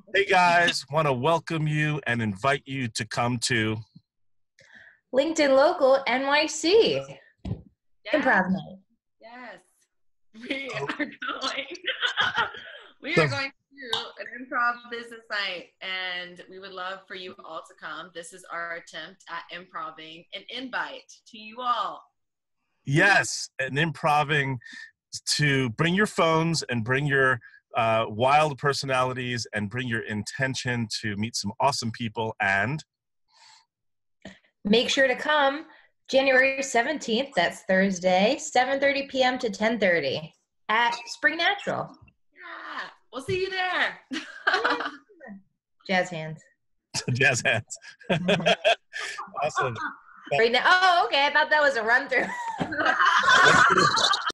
Hey guys, want to welcome you and invite you to come to LinkedIn Local NYC Yes, Improv Night. yes. We are going. We So- are going to an improv business night, and we would love for you all to come. This is our attempt at improving an invite to you all. yes, and improving to bring your phones and bring your wild personalities and bring your intention to meet some awesome people. And Make sure to come January 17th, that's Thursday, 7:30 p.m. to 10:30 at Spring Natural. Yeah, we'll see you there. Jazz hands. jazz hands. Awesome. Right now. Oh, okay. I thought that was a run through.